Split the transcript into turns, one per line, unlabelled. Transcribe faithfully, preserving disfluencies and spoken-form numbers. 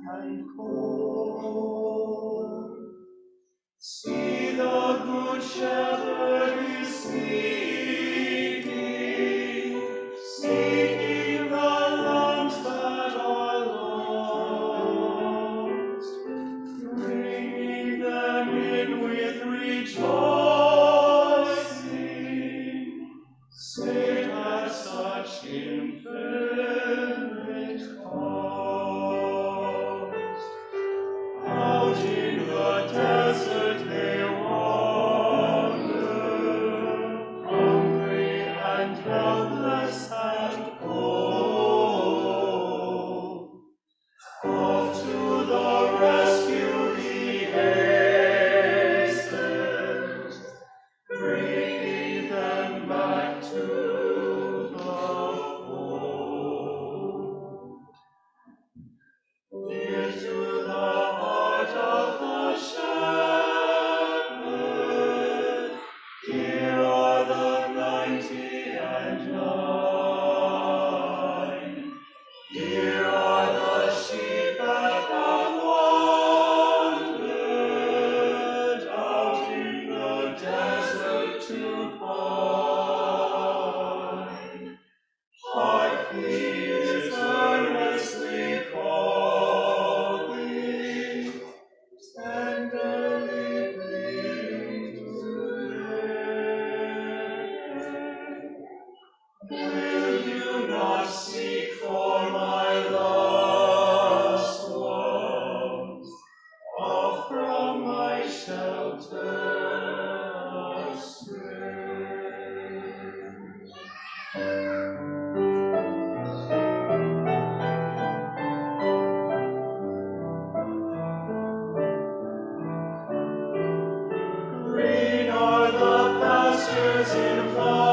and cold. See, the good shepherd is seeking, seeking the lambs that are lost, bringing them in with rejoicing. Safe as such infinite cost. Out in the desert they wander, hungry and helpless and cold. Off to the rescue he hastens, bringing them back to the fold. Dear to the heart of the shepherd, here are the ninety and nine. Here are the sheep that have wandered out in the desert to pine. Hark, he is earnestly calling, tenderly pleading to them. Will you not seek for my lost ones, off from my shelter astray? Green are the pastures in far